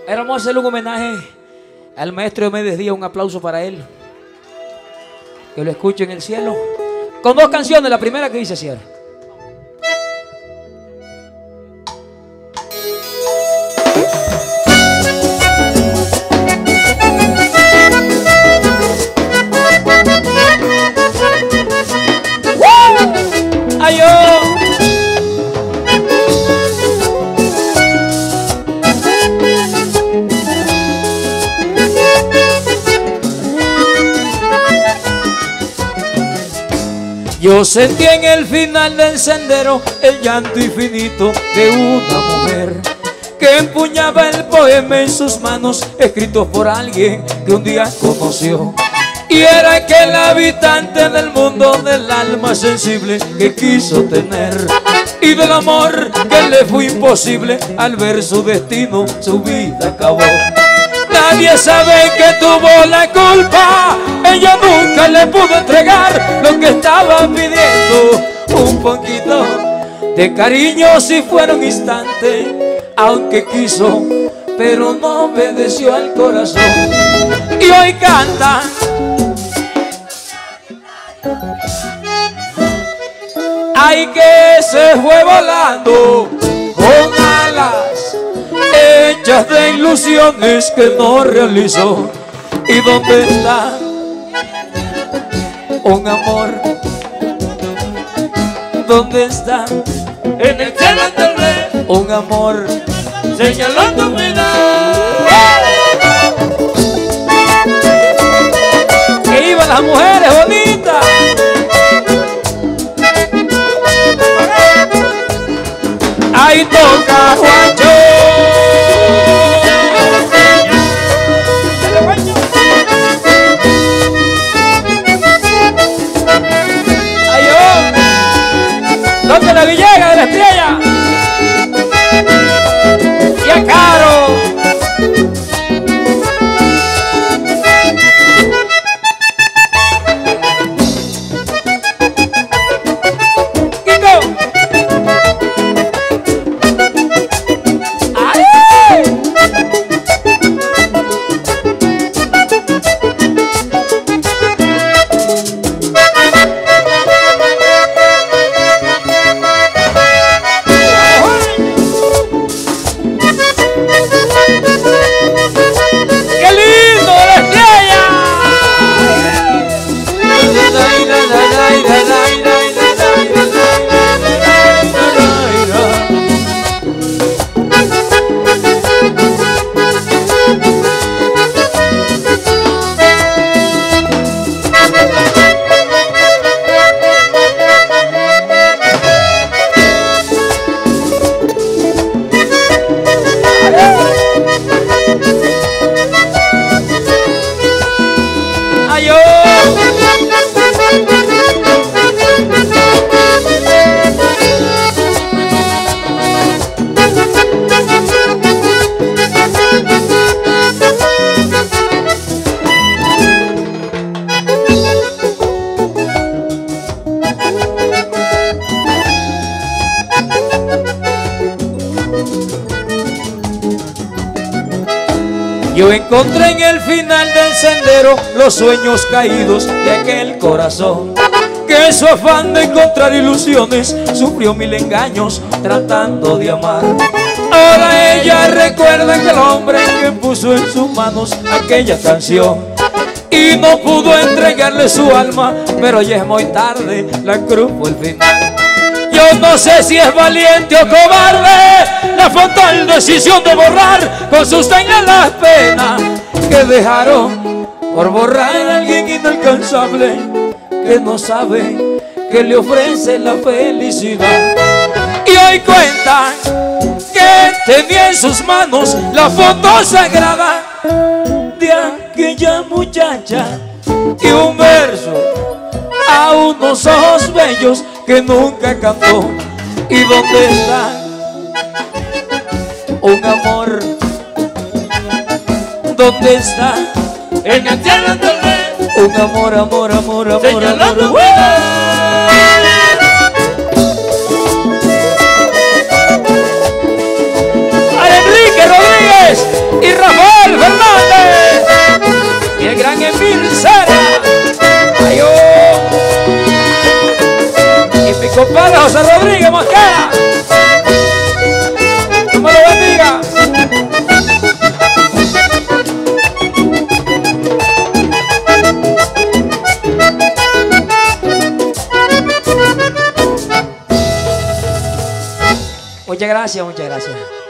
Vamos a hacerle un homenaje al maestro Diomedes Díaz, un aplauso para él. Que lo escuche en el cielo. Con dos canciones, la primera que dice así. ¡Ay, oh! Yo sentí en el final del sendero el llanto infinito de una mujer que empuñaba el poema en sus manos, escrito por alguien que un día conoció. Y era aquel habitante del mundo del alma sensible que quiso tener, y del amor que le fue imposible. Al ver su destino, su vida acabó. Nadie sabe que tuvo la culpa, ella nunca le pudo entregar lo que estaba pidiendo. Un poquito de cariño si fuera un instante, aunque quiso, pero no obedeció al corazón. Y hoy canta. Ay, que se fue volando con alas hechas de ilusiones que no realizó. ¿Y dónde está un amor? ¿Dónde está? En el cielo tal vez un amor señaló tu vida. Que iban las mujeres bonitas. Ahí toca Juancho. Ay, oh. ¿Dónde la Villegas de la Estrella? Y a Caro. Yo encontré en el final del sendero los sueños caídos de aquel corazón que en su afán de encontrar ilusiones sufrió mil engaños tratando de amar. Ahora ella recuerda que el hombre que puso en sus manos aquella canción y no pudo entregarle su alma, pero ya es muy tarde, la cruz fue el final. Yo no sé si es valiente o cobarde la fatal decisión de borrar con sus señas las penas que dejaron por borrar a alguien inalcanzable que no sabe que le ofrece la felicidad. Y hoy cuentan que tenía en sus manos la foto sagrada de aquella muchacha y un verso a unos ojos bellos que nunca cantó. ¿Y dónde está un amor? ¿Dónde está? En el cielo tal vez Un amor, amor, amor, amor, señaló amor. tu vida. A Enrique Rodríguez y Rafael Muchas gracias, muchas gracias.